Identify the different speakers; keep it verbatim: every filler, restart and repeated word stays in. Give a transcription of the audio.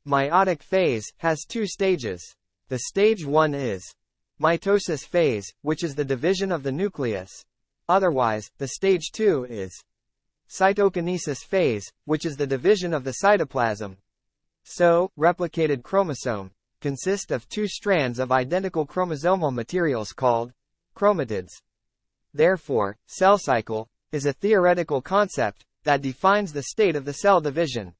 Speaker 1: Meiotic phase has two stages. The stage one is mitosis phase, which is the division of the nucleus. Otherwise, the stage two is cytokinesis phase, which is the division of the cytoplasm. So, replicated chromosome consist of two strands of identical chromosomal materials called chromatids. Therefore, cell cycle is a theoretical concept that defines the state of the cell division.